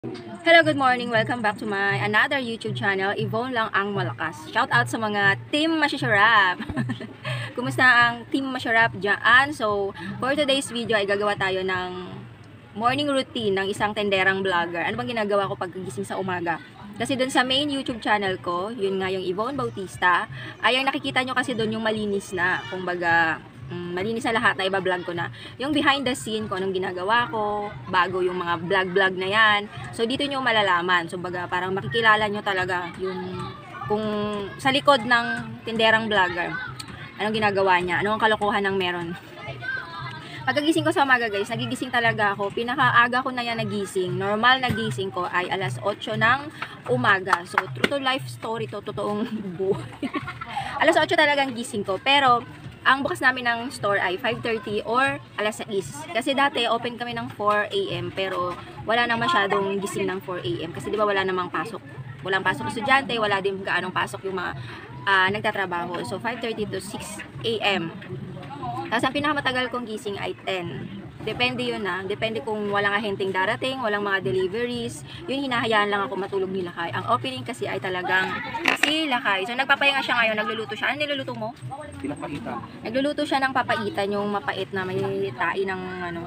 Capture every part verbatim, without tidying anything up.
Hello, good morning. Welcome back to my another YouTube channel, Yvonne lang ang malakas. Shout out sa mga team Masyasarap. Kumusta ang team Masyasarap dyan? So, for today's video ay gagawa tayo ng morning routine ng isang tenderang vlogger. Ano bang ginagawa ko paggising sa umaga? Kasi dun sa main YouTube channel ko, yun nga yung Yvonne Bautista, ay ang nakikita nyo kasi dun yung malinis na. Kumbaga, Mm, malinis na lahat na iba-vlog ko na. Yung behind the scene ko, anong ginagawa ko, bago yung mga vlog-vlog na yan. So, dito nyo malalaman. So, baga, parang makikilala nyo talaga yung, kung sa likod ng tinderang vlogger, anong ginagawa niya, anong kalokohan ng meron. Pagkagising ko sa umaga, guys, nagigising talaga ako. Pinakaaga ko na yan nagising. Normal nagising ko ay alas otso ng umaga. So, true to life story to, totoong buhay. alas otso talagang gising ko. Pero, ang bukas namin ng store ay five thirty or alas sais. Kasi dati open kami ng four A M pero wala na masyadong gising ng four A M kasi di ba wala namang pasok. Walang pasok estudyante, wala din gaanong pasok yung mga uh, nagtatrabaho. So five thirty to six A M. Tapos ang pinakamatagal kong gising ay ten. Depende yun na. Depende kung walang ahenteng darating, walang mga deliveries. Yun, hinahayaan lang ako matulog ni Lakay. Ang opening kasi ay talagang si Lakay. So, nagpapahinga siya ngayon. Nagluluto siya. Ano niluluto mo? Pinapaitan. Nagluluto siya ng papaitan, yung mapait na may tae ng ano.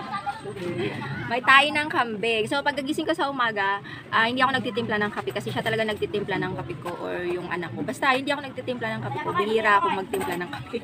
May tae ng kambing. So, pagkagising ko sa umaga, uh, hindi ako nagtitimpla ng kape kasi siya talaga nagtitimpla ng kape ko or yung anak ko. Basta, hindi ako nagtitimpla ng kape ko. Bihira ako magtimpla ng kape.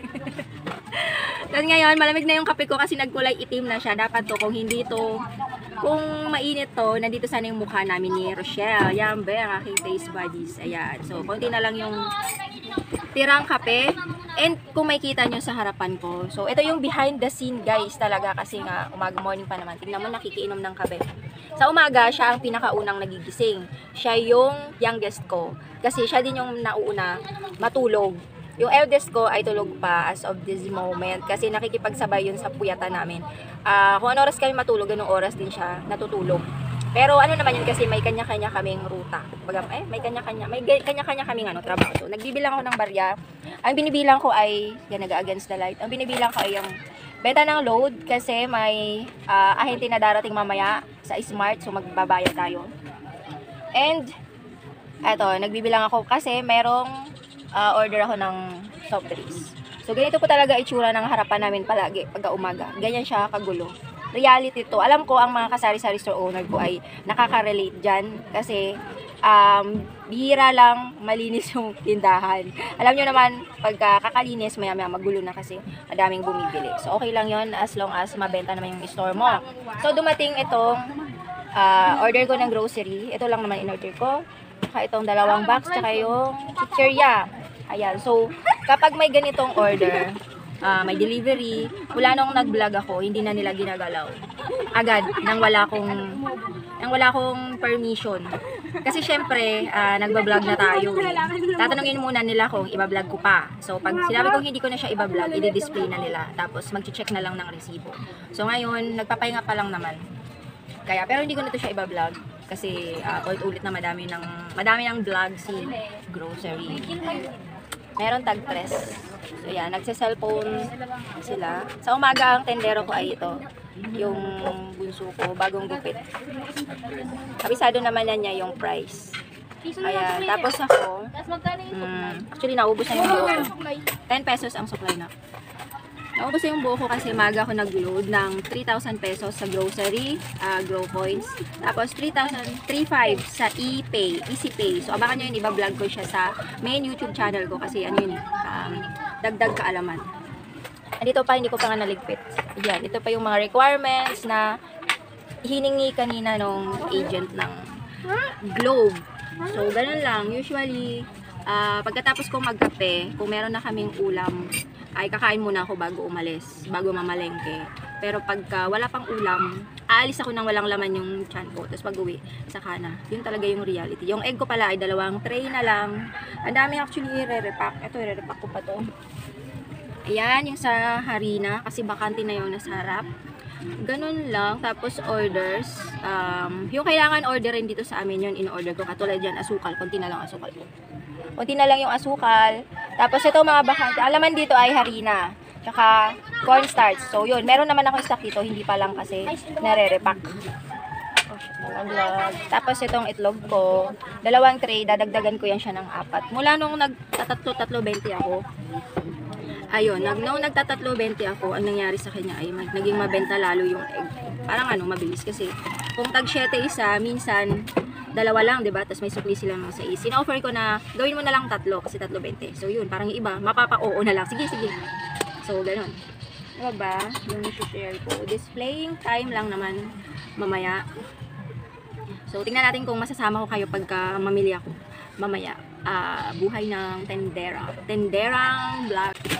Tapos ngayon, malamig na yung kape ko kasi nagkulay itim na siya. Dapat to, kung hindi to, kung mainit to, nandito sana yung mukha namin ni Rochelle. Yan ba, ang aking taste buddies. Ayan. So, konti na lang yung tirang kape. And kung makikita nyo sa harapan ko. So, ito yung behind the scene, guys, talaga. Kasi nga, umaga morning pa naman. Tingnan mo, nakikiinom ng kape. Sa umaga, siya ang pinakaunang nagigising. Siya yung youngest ko. Kasi siya din yung nauuna matulog. Yung eldest ko ay tulog pa as of this moment kasi nakikipagsabay yun sa puyatan namin. Uh, kung ano oras kami matulog, ganung oras din siya natutulog. Pero ano naman yun kasi may kanya-kanya kaming ruta. Baga, eh, may kanya-kanya, may kanya-kanya kaming ano, trabaho. So, nagbibilang ako ng barya. Ang binibilang ko ay, yan, nag-against the light. Ang binibilang ko ay yung benta ng load kasi may uh, ahente na darating mamaya sa Smart. So, magbabayad tayo. And, eto, nagbibilang ako kasi merong Uh, order ako ng soft drinks. So, ganito po talaga itsura ng harapan namin palagi pagka umaga. Ganyan siya kagulo. Reality to. Alam ko ang mga kasari-sari store owner ko ay nakaka-relate dyan kasi um, bihira lang malinis yung tindahan. Alam nyo naman, pagka kakalinis, maya-maya magulo na kasi madaming bumibili. So, okay lang yon as long as mabenta naman yung store mo. So, dumating itong uh, order ko ng grocery. Ito lang naman in-order ko. Saka itong dalawang box, saka yung chichirya. Ayan, so, kapag may ganitong order, uh, may delivery, wala nung nag-vlog ako, hindi na nila ginagalaw. Agad, nang wala kong, nang wala kong permission. Kasi syempre, uh, nagbablog na tayo. Tatanungin muna nila kung ibablog ko pa. So, pag sinabi kong hindi ko na siya ibablog, i-display na nila. Tapos, mag-check na lang ng resibo. So, ngayon, nagpapahinga pa lang naman. Kaya, pero hindi ko na ito siya ibablog. Kasi, uh, ulit-ulit na madami ng, madami ng vlog si grocery. Meron tag tres. So, yan. Nagsa-cellphone sila. Sa umaga, ang tendero ko ay ito. Yung bunso ko, bagong gupit. Kabisado naman na niya yung price. Ayan. Tapos ako, um, actually, naubos na yung buo ko. ten pesos ang supply na. Naubos na yung buo ko kasi maga ako nag-load ng three thousand pesos sa grocery, uh, grow coins. Tapos three thousand, three thousand five sa e-pay, easy pay. So, abangan nyo yun, iba-vlog ko siya sa main YouTube channel ko kasi ano yun, um, dagdag kaalaman. Dito pa, hindi ko pa nga naligpit. Yan, ito pa yung mga requirements na hiningi kanina nung agent ng Globe. So, ganun lang. Usually, uh, pagkatapos kong magkape, kung meron na kaming ulam, ay kakain muna ako bago umalis, bago mamalengke. Pero pagka wala pang ulam, aalis ako nang walang laman yung tiyan ko. Tapos pag-uwi, saka na. Yun talaga yung reality. Yung egg ko pala ay dalawang tray na lang. Ang dami actually i-re-repack. Ito, i-re-repack ko pa to. Ayan, yung sa harina. Kasi bakante na yung nasa harap. Ganun lang. Tapos orders. Um, yung kailangan orderin dito sa amin yun, in-order ko. Katulad dyan, asukal. Kunti na lang asukal ko. Kunti na lang yung asukal. Tapos ito mga bakante. Alaman dito ay harina. Tsaka cornstarch. So yun, meron naman ako stock dito. Hindi pa lang kasi nare-repack. Nalaglag. Tapos itong itlog ko, dalawang tray, dadagdagan ko yan siya ng apat. Mula nung nagtatatlo-tatlo twenty ako, ayun, nag, nung nagtatatlo twenty ako, ang nangyari sa kanya ay mag, naging mabenta lalo yung egg. Parang ano, mabilis kasi kung tag siyete isa, minsan dalawa lang, 'di ba? Tapos may sukli sila ng sais. Sina-offer ko na gawin mo na lang tatlo kasi tatlo twenty. So yun, parang yung iba, mapapa-oo na lang. Sige, sige. So ganun. Diba ba? Yung i-share ko. Displaying time lang naman mamaya. So tingnan natin kung masasama ko kayo pagka mamili ako mamaya. Uh, buhay ng tendera. Tenderang vlog.